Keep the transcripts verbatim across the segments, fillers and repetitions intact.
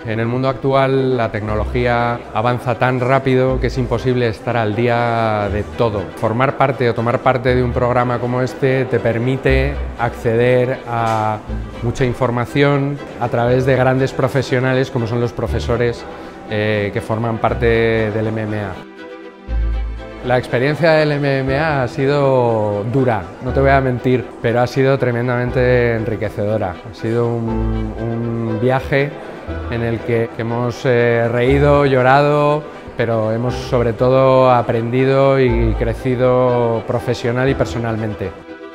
En el mundo actual la tecnología avanza tan rápido que es imposible estar al día de todo. Formar parte o tomar parte de un programa como este te permite acceder a mucha información a través de grandes profesionales como son los profesores eh, que forman parte del M M A. La experiencia del M M A ha sido dura, no te voy a mentir, pero ha sido tremendamente enriquecedora. Ha sido un, un viaje en el que hemos eh, reído, llorado, pero hemos sobre todo aprendido y crecido profesional y personalmente.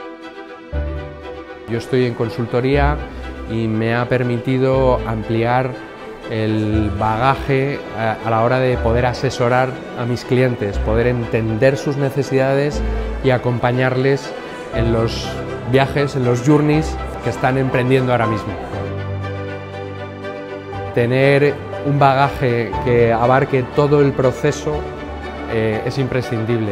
Yo estoy en consultoría y me ha permitido ampliar el bagaje a la hora de poder asesorar a mis clientes, poder entender sus necesidades y acompañarles en los viajes, en los journeys que están emprendiendo ahora mismo. Tener un bagaje que abarque todo el proceso eh, es imprescindible.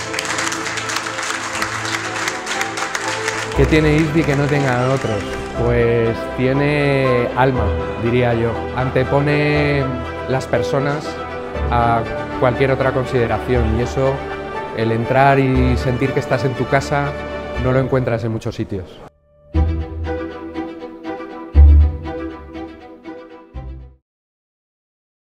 ¿Qué tiene I S D I que no tengan otros? Pues tiene alma, diría yo. Antepone las personas a cualquier otra consideración y eso, el entrar y sentir que estás en tu casa, no lo encuentras en muchos sitios.